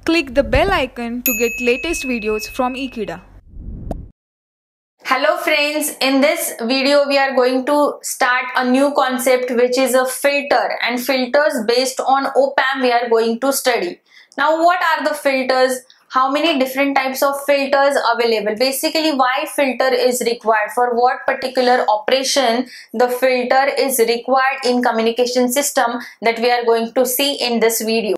Click the bell icon to get latest videos from Ekeeda. Hello friends, in this video we are going to start a new concept which is a filter, and filters based on op-amp we are going to study. Now what are the filters? How many different types of filters available? Basically why filter is required, for what particular operation the filter is required in communication system, that we are going to see in this video.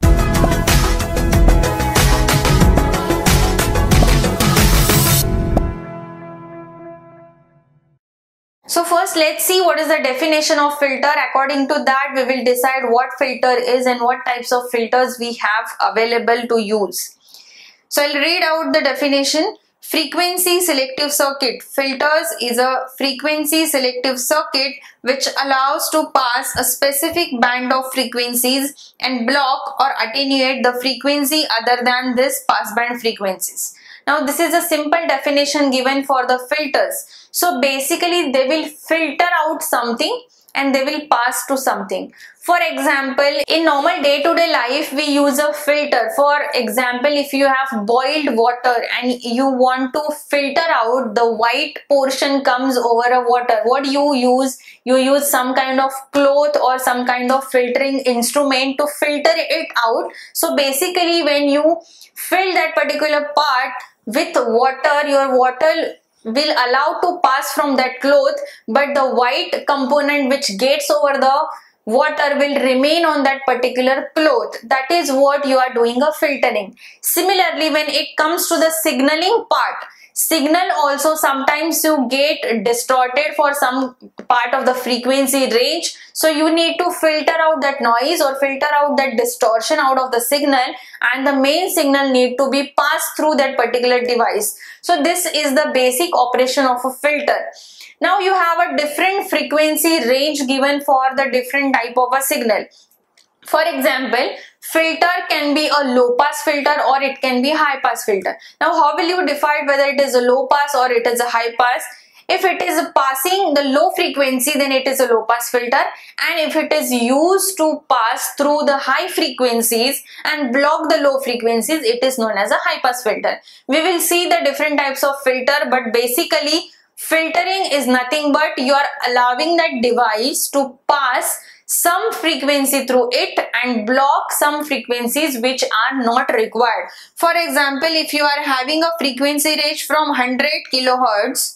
So first let's see what is the definition of filter. According to that we will decide what filter is and what types of filters we have available to use. So I'll read out the definition. Frequency selective circuit. Filters is a frequency selective circuit which allows to pass a specific band of frequencies and block or attenuate the frequency other than this passband frequencies. Now this is a simple definition given for the filters. So basically they will filter out something and they will pass to something. For example, in normal day-to-day life we use a filter. For example, if you have boiled water and you want to filter out the white portion comes over a water, what you use? You use some kind of cloth or some kind of filtering instrument to filter it out. So basically when you fill that particular part with water, your water will allow to pass from that cloth, but the white component which gets over the water will remain on that particular cloth. That is what you are doing a filtering. Similarly, when it comes to the signaling part, signal also sometimes you get distorted for some part of the frequency range, so you need to filter out that noise or filter out that distortion out of the signal, and the main signal need to be passed through that particular device. So this is the basic operation of a filter. Now you have a different frequency range given for the different type of a signal. For example, filter can be a low pass filter or it can be high pass filter. Now how will you decide whether it is a low pass or it is a high pass? If it is passing the low frequency, then it is a low pass filter, and if it is used to pass through the high frequencies and block the low frequencies, it is known as a high pass filter. We will see the different types of filter, but basically filtering is nothing but you are allowing that device to pass some frequency through it and block some frequencies which are not required. For example, if you are having a frequency range from 100 kilohertz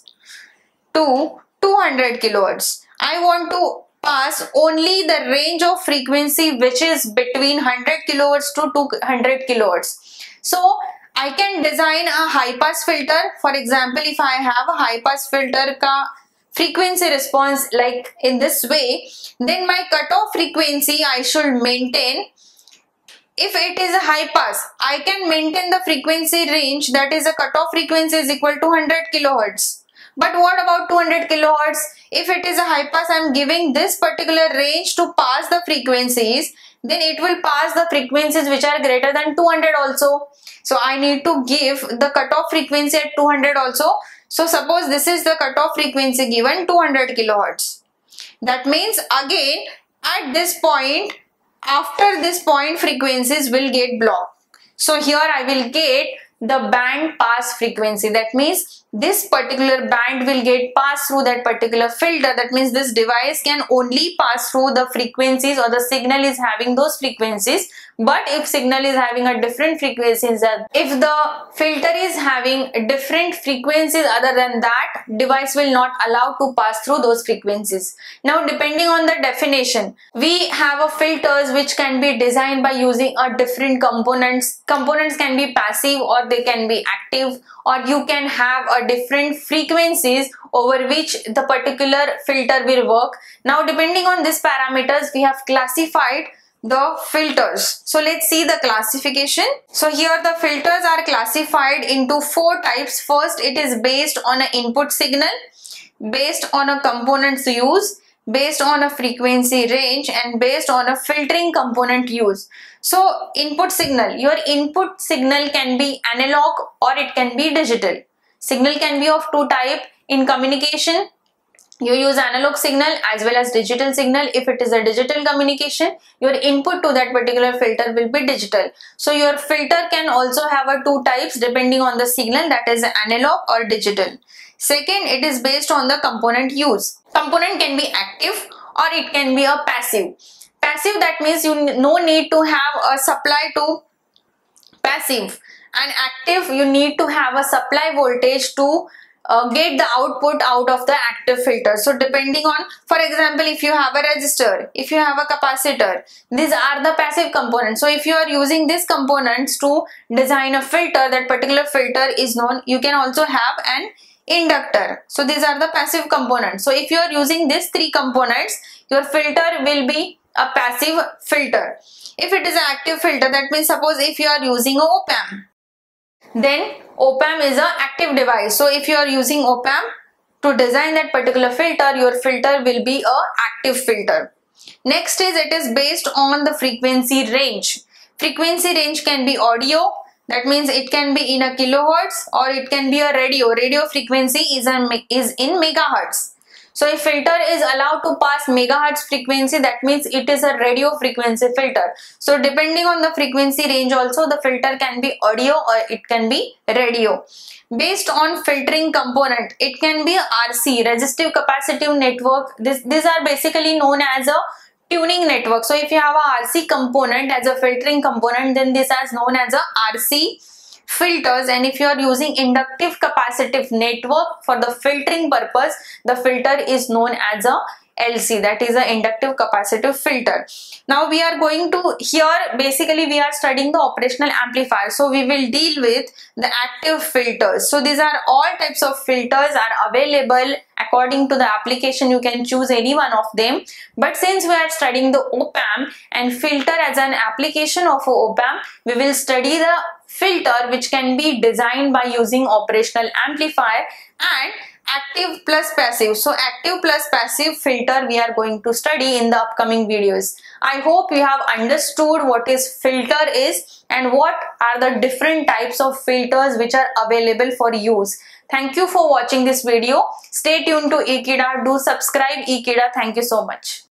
to 200 kilohertz, I want to pass only the range of frequency which is between 100 kilohertz to 200 kilohertz. So I can design a high pass filter. For example, if I have a high pass filter ka frequency response like in this way, then my cutoff frequency I should maintain. If it is a high pass, I can maintain the frequency range, that is a cutoff frequency is equal to 100 kilohertz. But what about 200 kilohertz? If it is a high pass, I am giving this particular range to pass the frequencies, then it will pass the frequencies which are greater than 200 also. So I need to give the cutoff frequency at 200 also. So suppose this is the cutoff frequency given 200 kilohertz. That means again at this point, after this point, frequencies will get blocked. So here I will get the band pass frequency. That means this particular band will get passed through that particular filter. That means this device can only pass through the frequencies, or the signal is having those frequencies. But if signal is having a different frequencies, if the filter is having different frequencies other than that, device will not allow to pass through those frequencies. Now depending on the definition, we have a filters which can be designed by using a different components. Components can be passive or they can be active, or you can have a different frequencies over which the particular filter will work. Now depending on these parameters, we have classified the filters. So let's see the classification. So here the filters are classified into 4 types. First, it is based on an input signal, based on a components use, based on a frequency range, and based on a filtering component use. So input signal, your input signal can be analog or it can be digital. Signal can be of 2 types. In communication, You use analog signal as well as digital signal. If it is a digital communication, your input to that particular filter will be digital. So your filter can also have a two types depending on the signal, that is analog or digital. Second, it is based on the component use. Component can be active or it can be a passive. Passive, that means you no need to have a supply to passive, and active you need to have a supply voltage to get the output out of the active filter. So depending on, for example, if you have a resistor, if you have a capacitor, these are the passive components. So if you are using these components to design a filter, that particular filter is known. You can also have an inductor. So these are the passive components. So if you are using these three components, your filter will be a passive filter. If it is an active filter, that means suppose if you are using a op-amp, then op-amp is an active device. So if you are using op-amp to design that particular filter, your filter will be a active filter. Next is, it is based on the frequency range. Frequency range can be audio, that means it can be in a kilohertz, or it can be a radio. Radio frequency is in megahertz. So if filter is allowed to pass megahertz frequency, that means it is a radio frequency filter. So depending on the frequency range also, the filter can be audio or it can be radio. Based on filtering component, it can be RC, resistive capacitive network. These are basically known as a tuning network. So if you have a RC component as a filtering component, then this is known as a RC filters. And if you are using inductive capacitive network for the filtering purpose, the filter is known as a LC, that is a inductive capacitive filter. Now we are going to, here basically we are studying the operational amplifier, so we will deal with the active filters. So these are all types of filters are available. According to the application, you can choose any one of them, but since we are studying the op-amp and filter as an application of op-amp, we will study the filter which can be designed by using operational amplifier and active plus passive. So active plus passive filter we are going to study in the upcoming videos. I hope you have understood what is filter is and what are the different types of filters which are available for use. Thank you for watching this video. Stay tuned to Ekeeda. Do subscribe Ekeeda. Thank you so much.